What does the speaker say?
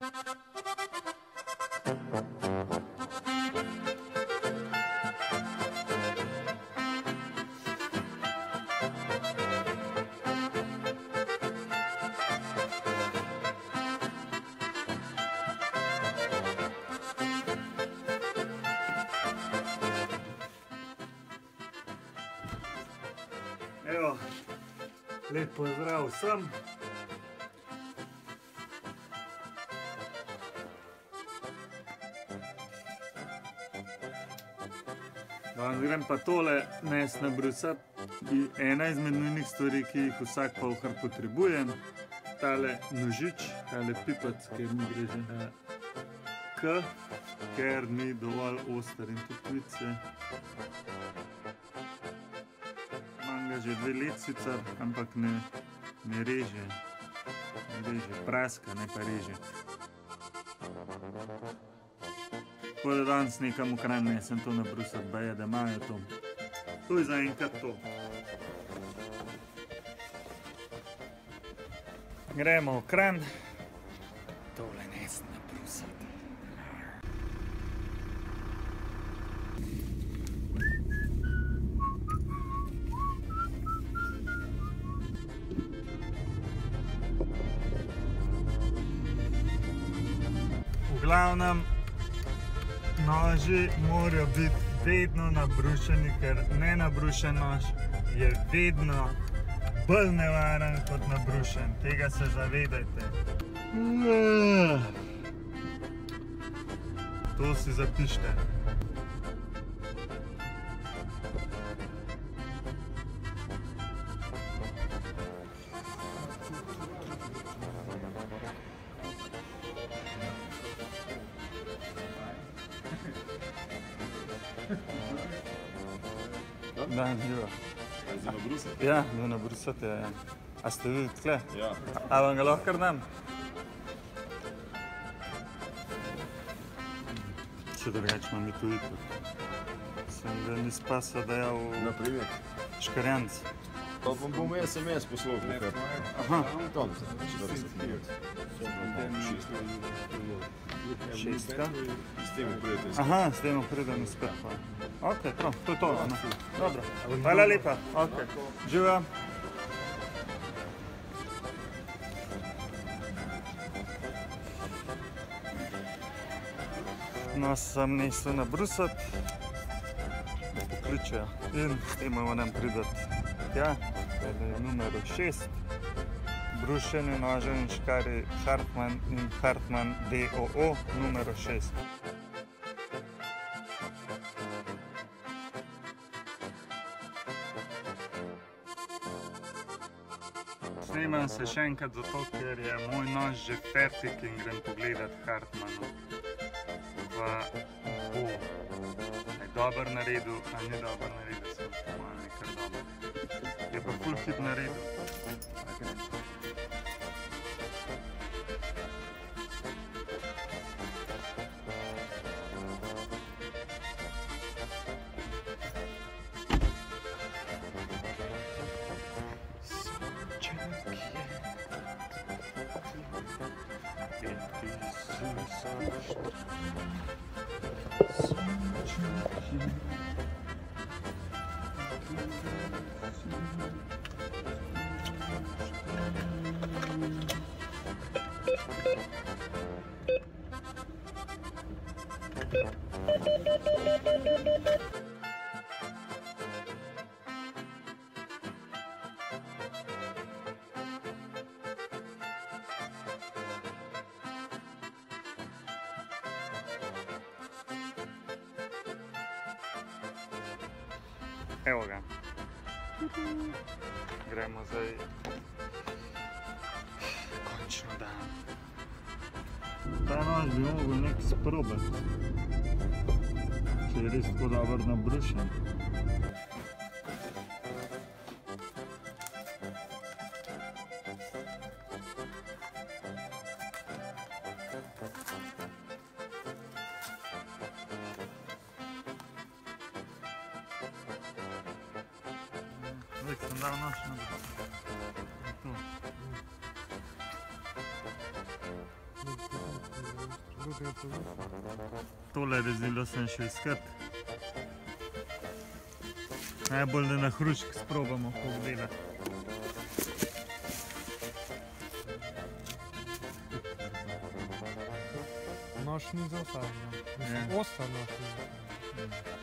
Evo, lep pozdrav vsem. Danes grem pa tole nes nabrusati. Ena izmed nujnih stvari, ki jih vsak pavhar potrebuje. Tale nožič, tale pipac, ker mi gre že na K, ker ni dovolj oster in tudi vice. Že 2 let sicer, ampak ne reže, praska, ne pa reže. Tako da danes nekam v Kranj nesem to nabrusati, baje, da imajo to. To je zaenkrat to. Gremo v Kranj, tole nesem nabrusati. V glavnem, noži morajo biti vedno nabrušeni, ker nenabrušen nož je vedno bolj nevaren kot nabrušen. Tega se zavedajte. To si zapište. Da, živa. Kaj zdaj nabrusati? Ja, zdaj nabrusati, ja. A ste vi tkle? Ja. A vam ga lahko kar dam? Če drugače imam i tu ipak. Sem ga ni spasa dajal v Škarjanc. Pa bom SMS poslal, ker... Aha. Tam, 40 minut. 6. S tem prijete. Aha, s tem pridem spet. Ok, prav, to je to. Dobro, hvala lepa. Ok, živa. No, sem nesel nabrusati, da pokličejo in s tem moram pridati tja, da je numer 6. Brušeni nože in škarji Hartmann in Hartmann DOO, numer 6. Snemam se še enkrat zato, ker je moj nož že fertik in grem pogledat Hartmannu. Pa bo dober naredil, a ni dober naredil, sem po mojem nekaj dober. Je pa ful hit naredil. Evo ga. Gremo zdaj končno dan. Ta nož bi mogel nekaj sprobati, če je res tako dobro nabrušen. Zdaj sem dal nož na Drugega pozor. Tole rezilo sem še iskat. Najbolj da na hrušk sprobamo pogledati. Nož ni za vsak, Ja. ostar nož ni za vsak.